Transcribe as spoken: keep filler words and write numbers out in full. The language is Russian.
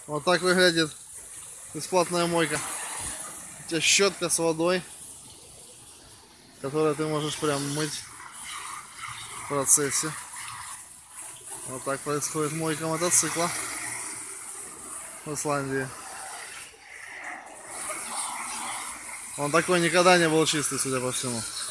Вот так выглядит бесплатная мойка. У тебя щетка с водой, которую ты можешь прям мыть в процессе. Вот так происходит мойка мотоцикла в Исландии. Он такой никогда не был чистый, судя по всему.